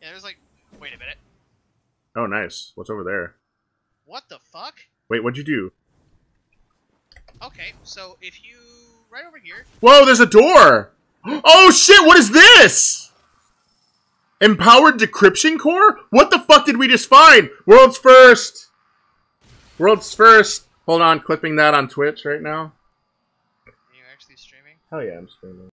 Yeah, there's like... Wait a minute. Oh, nice. What's over there? What the fuck? Wait, what'd you do? Okay, so if you... Right over here... Whoa, there's a door! Oh shit, what is this? Empowered Decryption Core? What the fuck did we just find? World's first! World's first! Hold on, clipping that on Twitch right now. Are you actually streaming? Hell yeah, I'm streaming.